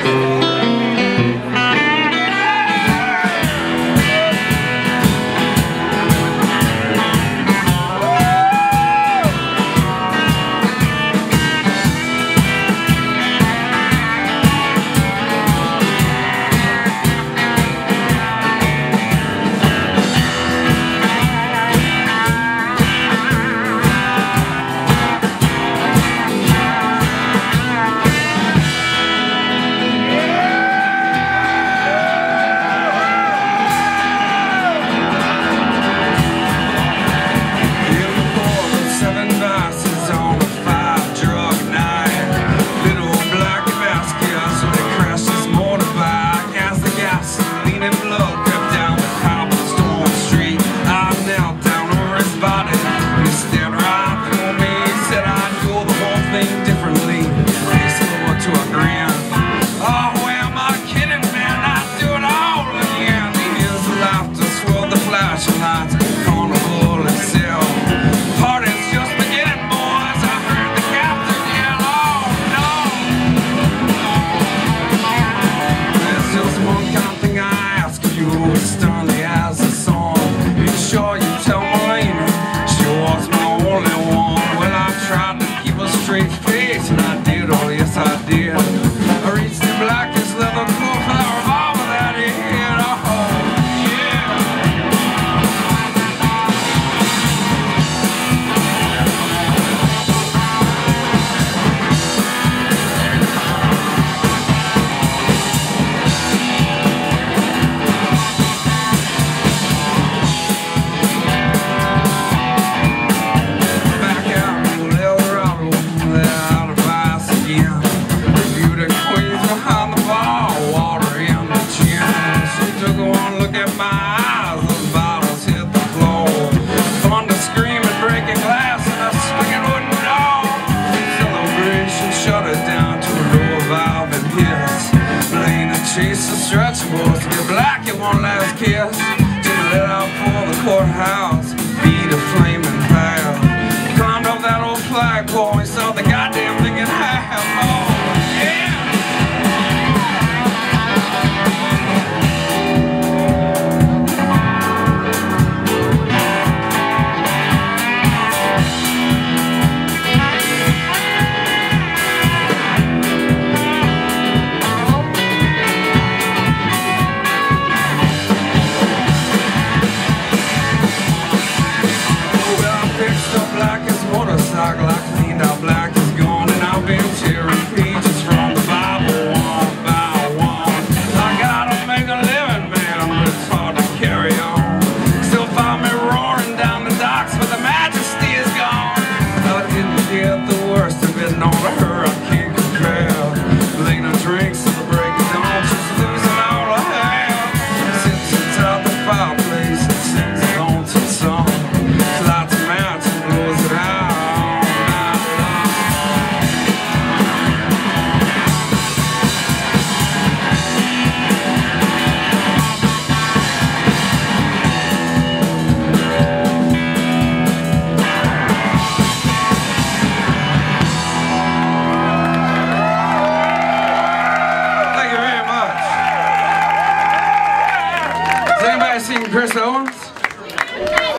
Chase the stretchables to get black in one last kiss. Didn't let out for the courthouse, beat a flaming pile. Climbed off that old flagpole, we saw the goddamn thing in half. Oh, yeah! I cleaned out black is gone, and I've been tearing pages from the Bible one by one. I gotta make a living, man, but it's hard to carry on. Still find me roaring down the docks, but the majesty is gone. I didn't get the worst of it, no,